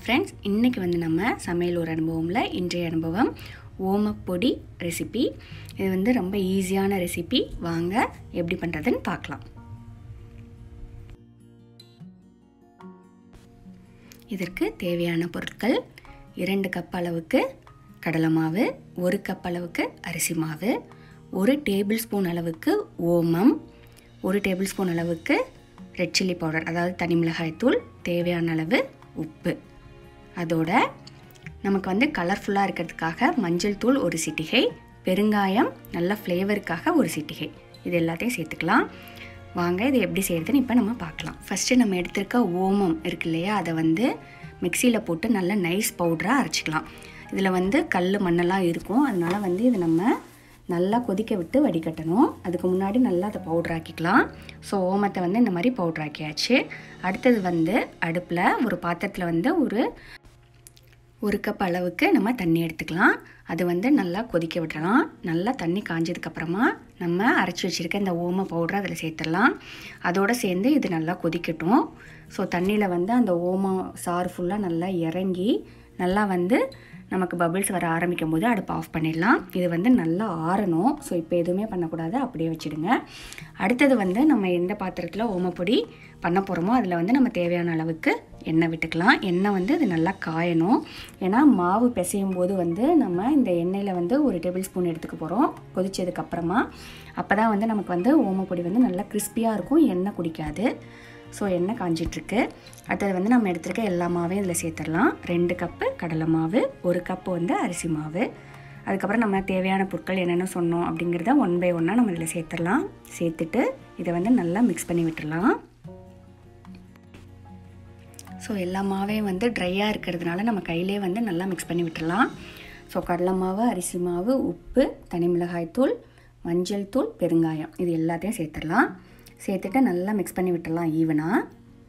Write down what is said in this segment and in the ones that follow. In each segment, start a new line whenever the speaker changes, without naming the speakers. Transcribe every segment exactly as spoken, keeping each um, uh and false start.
Friends, இன்றைக்கி வந்து நம்ம சமையல் ஒரு அனுபவமில் இன்றைய அனுபவம் ஓமப்பொடி ரெசிபி. இது வந்து ரொம்ப ஈஸியான ரெசிபி. வாங்க எப்படி பண்ணுறதுன்னு பார்க்கலாம். இதற்கு தேவையான பொருட்கள்: இரண்டு கப் அளவுக்கு கடலை மாவு, ஒரு கப் அளவுக்கு அரிசி மாவு, ஒரு டேபிள் ஸ்பூன் அளவுக்கு ஓமம், ஒரு டேபிள் ஸ்பூன் அளவுக்கு ரெட் சில்லி பவுடர் அதாவது தனி மிளகாய் தூள், தேவையான அளவு உப்பு. அதோட நமக்கு வந்து கலர்ஃபுல்லாக இருக்கிறதுக்காக மஞ்சள் தூள் ஒரு சிட்டிகை, பெருங்காயம் நல்ல ஃப்ளேவருக்காக ஒரு சிட்டிகை, இது எல்லாத்தையும் சேர்த்துக்கலாம். வாங்க இது எப்படி செய்கிறதுன்னு இப்போ நம்ம பார்க்கலாம். ஃபஸ்ட்டு நம்ம எடுத்திருக்க ஓமம் இருக்கு இல்லையா, அதை வந்து மிக்சியில் போட்டு நல்லா நைஸ் பவுடராக அரைச்சிக்கலாம். இதில் வந்து கல் மண்ணெல்லாம் இருக்கும், அதனால் வந்து இது நம்ம நல்லா கொதிக்க விட்டு வடிகட்டணும். அதுக்கு முன்னாடி நல்லா அதை பவுட்ராக்கிக்கலாம். ஸோ ஓமத்தை வந்து இந்த மாதிரி பவுட்ராக்கியாச்சு. அடுத்தது வந்து அடுப்பில் ஒரு பாத்திரத்தில் வந்து ஒரு ஒரு கப் அளவுக்கு நம்ம தண்ணி எடுத்துக்கலாம். அது வந்து நல்லா கொதிக்க விடலாம். நல்லா தண்ணி காஞ்சதுக்கப்புறமா நம்ம அரைச்சி வச்சுருக்க இந்த ஓம பவுடரை அதில் சேர்த்துடலாம். அதோடு சேர்ந்து இது நல்லா கொதிக்கட்டும். ஸோ தண்ணியில் வந்து அந்த ஓமம் சாறு ஃபுல்லாக நல்லா இறங்கி நல்லா வந்து நமக்கு பபிள்ஸ் வர ஆரம்பிக்கும் போது அடுப்பு ஆஃப் பண்ணிடலாம். இது வந்து நல்லா ஆறணும். ஸோ இப்போ எதுவுமே பண்ணக்கூடாது, அப்படியே வச்சுடுங்க. அடுத்தது வந்து நம்ம எந்த பாத்திரத்தில் ஓமப்பொடி பண்ண போகிறோமோ அதில் வந்து நம்ம தேவையான அளவுக்கு எண்ணெய் விட்டுக்கலாம். எண்ணெய் வந்து இது நல்லா காயணும். ஏன்னா மாவு பிசையும் போது வந்து நம்ம இந்த எண்ணெயில் வந்து ஒரு டேபிள் ஸ்பூன் எடுத்துக்க போகிறோம் கொதிச்சதுக்கப்புறமா. அப்போ தான் வந்து நமக்கு வந்து ஓமப்பொடி வந்து நல்லா கிறிஸ்பியாக இருக்கும், எண்ணெய் குடிக்காது. ஸோ எண்ணெய் காஞ்சிட்ருக்கு. அடுத்தது வந்து நம்ம எடுத்துருக்க எல்லா மாவையும் இதில் சேர்த்துடலாம். ரெண்டு கப்பு கடலை மாவு, ஒரு கப்பு வந்து அரிசி மாவு. அதுக்கப்புறம் நம்ம தேவையான பொருட்கள் என்னென்ன சொன்னோம் அப்படிங்கிறத ஒன் பை ஒன்னாக நம்ம இதில் சேர்த்துடலாம். சேர்த்துட்டு இதை வந்து நல்லா மிக்ஸ் பண்ணி விட்டுடலாம். ஸோ எல்லா மாவையும் வந்து ட்ரையாக இருக்கிறதுனால நம்ம கையிலே வந்து நல்லா மிக்ஸ் பண்ணி விட்டுடலாம். ஸோ கடலை மாவு, அரிசி மாவு, உப்பு, தனி மிளகாய் தூள், மஞ்சள் தூள், பெருங்காயம், இது எல்லாத்தையும் சேர்த்துடலாம். சேர்த்துட்டு நல்லா மிக்ஸ் பண்ணி விட்டுடலாம் ஈவனாக.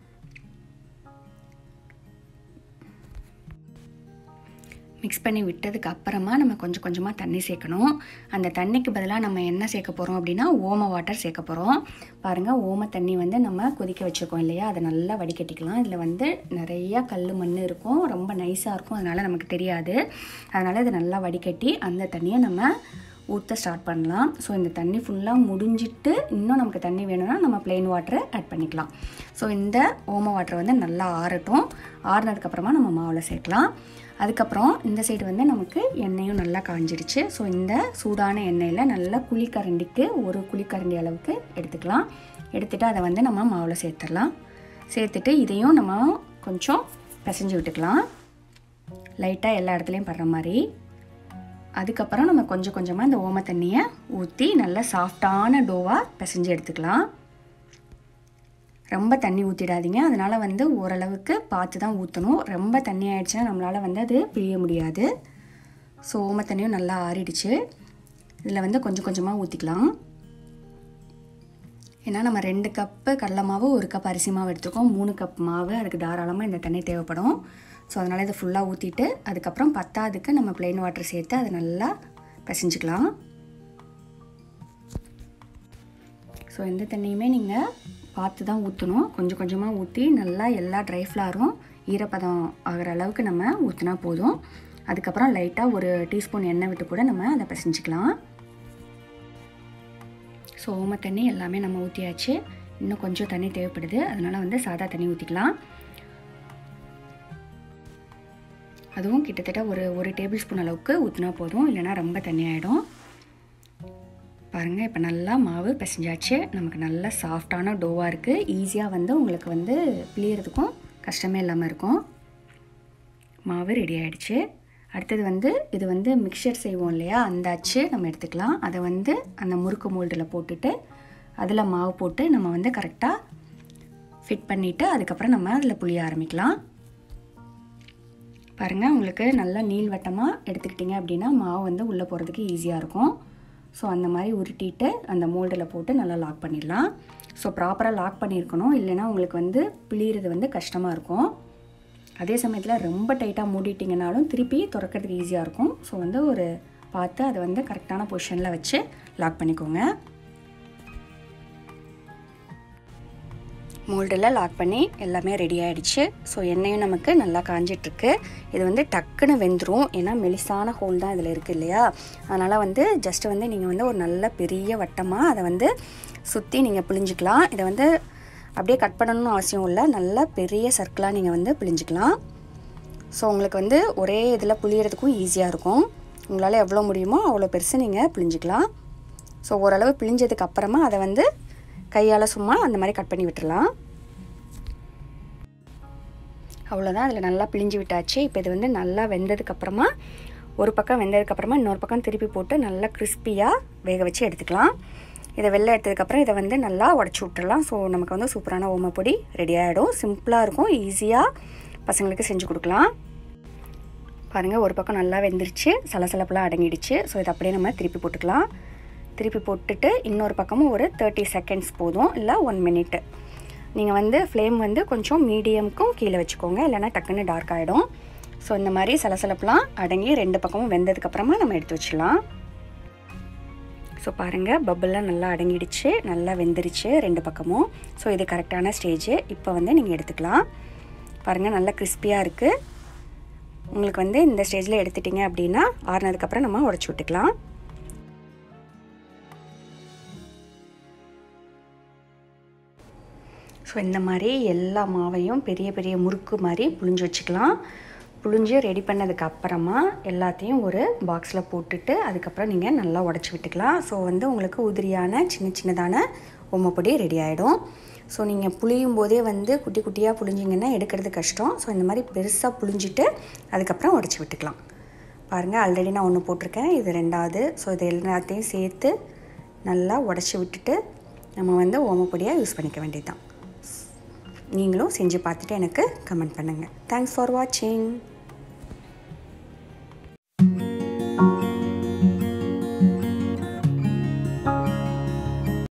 மிக்ஸ் பண்ணி விட்டதுக்கு அப்புறமா நம்ம கொஞ்சம் கொஞ்சமாக தண்ணி சேர்க்கணும். அந்த தண்ணிக்கு பதிலாக நம்ம என்ன சேர்க்க போகிறோம் அப்படின்னா ஓம வாட்டர் சேர்க்க போகிறோம். பாருங்கள், ஓம தண்ணி வந்து நம்ம கொதிக்க வச்சுருக்கோம் இல்லையா, அதை நல்லா வடிகட்டிக்கலாம். இதில் வந்து நிறையா கல் மண் இருக்கும், ரொம்ப நைஸாக இருக்கும், அதனால் நமக்கு தெரியாது. அதனால் இதை நல்லா வடிகட்டி அந்த தண்ணியை நம்ம ஊற்ற ஸ்டார்ட் பண்ணலாம். ஸோ இந்த தண்ணி ஃபுல்லாக முடிஞ்சிட்டு இன்னும் நமக்கு தண்ணி வேணும்னா நம்ம ப்ளெயின் வாட்டரை ஆட் பண்ணிக்கலாம். ஸோ இந்த ஓம வாட்டரை வந்து நல்லா ஆறட்டும். ஆறுனதுக்கப்புறமா நம்ம மாவில் சேர்க்கலாம். அதுக்கப்புறம் இந்த சைடு வந்து நமக்கு எண்ணெயும் நல்லா காஞ்சிடுச்சு. ஸோ இந்த சூடான எண்ணெயில் நல்லா குழிக்கரண்டிக்கு ஒரு குழிக்கரண்டி அளவுக்கு எடுத்துக்கலாம். எடுத்துகிட்டு அதை வந்து நம்ம மாவில் சேர்த்துடலாம். சேர்த்துட்டு இதையும் நம்ம கொஞ்சம் பிசைஞ்சு விட்டுக்கலாம், லைட்டாக எல்லா இடத்துலையும் படுற மாதிரி. அதுக்கப்புறம் நம்ம கொஞ்சம் கொஞ்சமாக இந்த ஓம தண்ணியை ஊற்றி நல்லா சாஃப்டான டோவாக பிசைஞ்சு எடுத்துக்கலாம். ரொம்ப தண்ணி ஊற்றிடாதீங்க, அதனால் வந்து ஓரளவுக்கு பார்த்து தான் ஊற்றணும். ரொம்ப தண்ணி ஆகிடுச்சுன்னா நம்மளால் வந்து அது பிழிய முடியாது. ஸோ ஓம தண்ணியும் நல்லா ஆறிடுச்சு. இதில் வந்து கொஞ்சம் கொஞ்சமாக ஊற்றிக்கலாம். ஏன்னா நம்ம ரெண்டு கப்பு கடலை மாவு, ஒரு கப் அரிசி மாவு எடுத்துருக்கோம். மூணு கப் மாவு, அதுக்கு தாராளமாக இந்த தண்ணி தேவைப்படும். ஸோ அதனால் இதை ஃபுல்லாக ஊற்றிட்டு அதுக்கப்புறம் பத்தாதுக்கு நம்ம ப்ளெயின் வாட்டர் சேர்த்து அதை நல்லா பிசைஞ்சிக்கலாம். ஸோ எந்த தண்ணியுமே நீங்கள் பார்த்து தான் ஊற்றணும். கொஞ்சம் கொஞ்சமாக ஊற்றி நல்லா எல்லா ட்ரை ஃப்ளாரும் ஈரப்பதம் ஆகிற அளவுக்கு நம்ம ஊற்றினா போதும். அதுக்கப்புறம் லைட்டாக ஒரு டீஸ்பூன் எண்ணெய் விட்டு கூட நம்ம அதை பிசைஞ்சிக்கலாம். ஸோ ஓம தண்ணி எல்லாமே நம்ம ஊற்றியாச்சு. இன்னும் கொஞ்சம் தண்ணி தேவைப்படுது, அதனால் வந்து சாதா தண்ணி ஊற்றிக்கலாம். அதுவும் கிட்டத்தட்ட ஒரு ஒரு டேபிள் ஸ்பூன் அளவுக்கு ஊற்றினா போதும், இல்லைனா ரொம்ப தண்ணி ஆகிடும். பாருங்கள், இப்போ நல்லா மாவு பிசைஞ்சாச்சு. நமக்கு நல்லா சாஃப்டான டோவாக இருக்குது. ஈஸியாக வந்து உங்களுக்கு வந்து பிழியறதுக்கும் கஷ்டமே இல்லாமல் இருக்கும். மாவு ரெடி ஆகிடுச்சு. அடுத்தது வந்து இது வந்து மிக்சர் செய்வோம் இல்லையா, அந்த அச்சு நம்ம எடுத்துக்கலாம். அதை வந்து அந்த முறுக்கு மோல்டில் போட்டுட்டு அதில் மாவு போட்டு நம்ம வந்து கரெக்டாக ஃபிட் பண்ணிவிட்டு அதுக்கப்புறம் நம்ம அதில் புளிய ஆரம்பிக்கலாம். பாருங்கள், உங்களுக்கு நல்லா நீள்வட்டமாக எடுத்துக்கிட்டிங்க அப்படின்னா மாவு வந்து உள்ளே போகிறதுக்கு ஈஸியாக இருக்கும். ஸோ அந்த மாதிரி உருட்டிட்டு அந்த மோல்டில் போட்டு நல்லா லாக் பண்ணிடலாம். ஸோ ப்ராப்பராக லாக் பண்ணியிருக்கணும், இல்லைனா உங்களுக்கு வந்து பிழிகிறது வந்து கஷ்டமாக இருக்கும். அதே சமயத்தில் ரொம்ப டைட்டாக மூடிட்டிங்கனாலும் திருப்பி திறக்கிறதுக்கு ஈஸியாக இருக்கும். ஸோ வந்து ஒரு பார்த்து அதை வந்து கரெக்டான பொசிஷனில் வச்சு லாக் பண்ணிக்கோங்க. மோல்டில் லாக் பண்ணி எல்லாமே ரெடி ஆகிடுச்சு. ஸோ எண்ணெயும் நமக்கு நல்லா காஞ்சிட்ருக்கு. இது வந்து டக்குன்னு வெந்துடும், ஏன்னா மெலிசான ஹோல் தான் இதில் இருக்குது இல்லையா. அதனால் வந்து ஜஸ்ட்டு வந்து நீங்கள் வந்து ஒரு நல்ல பெரிய வட்டமாக அதை வந்து சுற்றி நீங்கள் பிழிஞ்சிக்கலாம். இதை வந்து அப்படியே கட் பண்ணணும்னு அவசியம் இல்லை, நல்லா பெரிய சர்க்கிளாக நீங்கள் வந்து பிழிஞ்சிக்கலாம். ஸோ உங்களுக்கு வந்து ஒரே இதில் புளியறதுக்கும் ஈஸியாக இருக்கும். உங்களால் எவ்வளோ முடியுமோ அவ்வளோ பெருசு நீங்கள் பிழிஞ்சிக்கலாம். ஸோ ஓரளவு பிழிஞ்சதுக்கு அப்புறமா அதை வந்து கையால் சும்மா அந்த மாதிரி கட் பண்ணி விட்டுடலாம். அவ்வளோதான், அதில் நல்லா பிழிஞ்சு விட்டாச்சு. இப்போ இது வந்து நல்லா வெந்ததுக்கப்புறமா ஒரு பக்கம் வெந்ததுக்கப்புறமா இன்னொரு பக்கம் திருப்பி போட்டு நல்லா கிறிஸ்பியாக வேக வச்சு எடுத்துக்கலாம். இதை வெளில எடுத்ததுக்கப்புறம் இதை வந்து நல்லா உடச்சி விட்டுடலாம். ஸோ நமக்கு வந்து சூப்பரான ஓமப்பொடி ரெடி ஆகிடும். சிம்பிளாக இருக்கும், ஈஸியாக பசங்களுக்கு செஞ்சு கொடுக்கலாம். பாருங்கள், ஒரு பக்கம் நல்லா வெந்துருச்சு, சலசலப்பெலாம் அடங்கிடுச்சு. ஸோ இதை அப்படியே நம்ம திருப்பி போட்டுக்கலாம். திருப்பி போட்டுட்டு இன்னொரு பக்கமும் ஒரு தேர்ட்டி செகண்ட்ஸ் போதும், இல்லை ஒன் மினிட்டு. நீங்கள் வந்து ஃப்ளேம் வந்து கொஞ்சம் மீடியமுக்கும் கீழே வச்சுக்கோங்க, இல்லைனா டக்குன்னு டார்க் ஆகிடும். ஸோ இந்த மாதிரி சலசலப்பெலாம் அடங்கி ரெண்டு பக்கமும் வெந்ததுக்கப்புறமா நம்ம எடுத்து வச்சிடலாம். ஸோ பாருங்கள், பப்பிள்லாம் நல்லா அடங்கிடுச்சு, நல்லா வெந்துருச்சு ரெண்டு பக்கமும். ஸோ இது கரெக்டான ஸ்டேஜு. இப்போ வந்து நீங்கள் எடுத்துக்கலாம். பாருங்கள், நல்லா கிறிஸ்பியாக இருக்குது. உங்களுக்கு வந்து இந்த ஸ்டேஜில் எடுத்துட்டிங்க அப்படின்னா ஆறுனதுக்கப்புறம் நம்ம உடச்சி விட்டுக்கலாம். ஸோ இந்த மாதிரி எல்லா மாவையும் பெரிய பெரிய முறுக்கு மாதிரி புழிஞ்சு வச்சுக்கலாம். புழிஞ்சு ரெடி பண்ணதுக்கு அப்புறமா எல்லாத்தையும் ஒரு பாக்ஸில் போட்டுட்டு அதுக்கப்புறம் நீங்கள் நல்லா உடச்சி விட்டுக்கலாம். ஸோ வந்து உங்களுக்கு உதிரியான சின்ன சின்னதான ஓமப்பொடி ரெடி ஆகிடும். ஸோ நீங்கள் புளியும் போதே வந்து குட்டி குட்டியாக புழிஞ்சிங்கன்னா எடுக்கிறது கஷ்டம். ஸோ இந்த மாதிரி பெருசாக புழிஞ்சிட்டு அதுக்கப்புறம் உடச்சி விட்டுக்கலாம். பாருங்கள், ஆல்ரெடி நான் ஒன்று போட்டிருக்கேன், இது ரெண்டாவது. ஸோ இது எல்லாத்தையும் சேர்த்து நல்லா உடச்சி விட்டுட்டு நம்ம வந்து ஓமப்பொடியாக யூஸ் பண்ணிக்க வேண்டியது தான். நீங்களும் செஞ்சு பார்த்துட்டு எனக்கு கமெண்ட் பண்ணுங்கள். தேங்க்ஸ் ஃபார் வாட்சிங்.